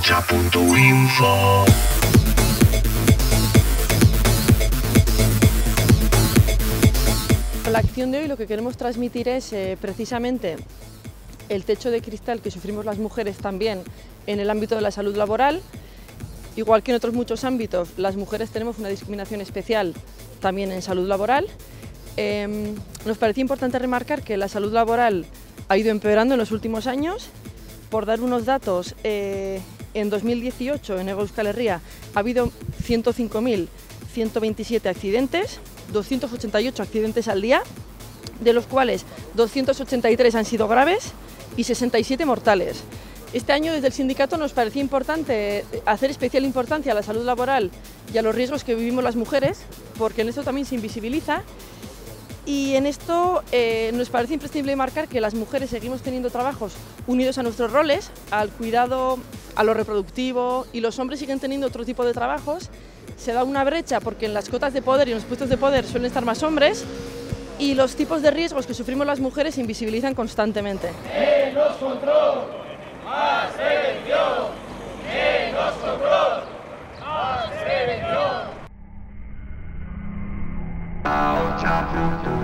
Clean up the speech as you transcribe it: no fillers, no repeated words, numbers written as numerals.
Aocha.info. La acción de hoy lo que queremos transmitir es precisamente el techo de cristal que sufrimos las mujeres también en el ámbito de la salud laboral. Igual que en otros muchos ámbitos, las mujeres tenemos una discriminación especial también en salud laboral. Nos parecía importante remarcar que la salud laboral ha ido empeorando en los últimos años. Por dar unos datos, en 2018 en Hego Euskal Herria ha habido 105.127 accidentes, 288 accidentes al día, de los cuales 283 han sido graves y 67 mortales. Este año desde el sindicato nos parecía importante hacer especial importancia a la salud laboral y a los riesgos que vivimos las mujeres, porque en esto también se invisibiliza. Y en esto nos parece imprescindible marcar que las mujeres seguimos teniendo trabajos unidos a nuestros roles, al cuidado, a lo reproductivo, y los hombres siguen teniendo otro tipo de trabajos. Se da una brecha porque en las cotas de poder y en los puestos de poder suelen estar más hombres, y los tipos de riesgos que sufrimos las mujeres se invisibilizan constantemente. ¡Menos control! ¡Más prevención! ¡Menos control! ¡Más prevención! Aocha.info.